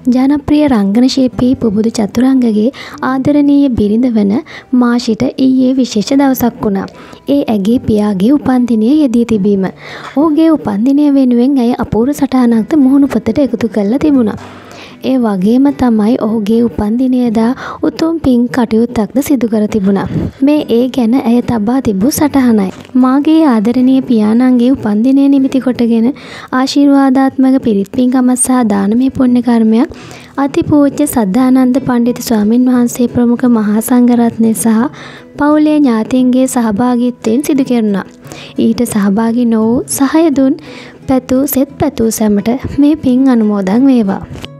ජනප්‍රිය රංගන ශිල්පී පුබුදු චතුරංගගේ ආදරණීය බිරිඳ වන මාෂිට ඊයේ විශේෂ දවසක් වුණා. ඒ ඇගේ පියාගේ උපන්දිනය යෙදී තිබීම. ඔහුගේ උපන්දිනය වෙනුවෙන් ඇය අපූර්ව සටහනක්ද මුහුණු පොතට එකතු කරලා තිබුණා. ඒ වගේම තමයි ඔහුගේ උපන්දිනයදා උතුම් පින් කටයුත්තක්ද සිදු කර තිබුණා. මේ ඒ ගැන ඇය තබා තිබූ සටහනයි. මාගේ ආදරණීය පියාණන්ගේ උපන්දිනය නිමිති කොටගෙන ආශිර්වාදාත්මක පිරිත් පින්කමක් සහ දානමය පුණ්‍ය කර්මයක් අතිපූජ්‍ය සද්ධානන්ද පණ්ඩිත ස්වාමින් වහන්සේ ප්‍රමුඛ මහා සංඝරත්නය සහ පවුලේ ඥාතීන්ගේ සහභාගීත්වයෙන් සිදු කෙරුණා. ඊට සහභාගී නොවූ සහාය දුන් පැතූ සෙත් පැතූ සැමට මේ පින් අනුමෝදන් වේවා.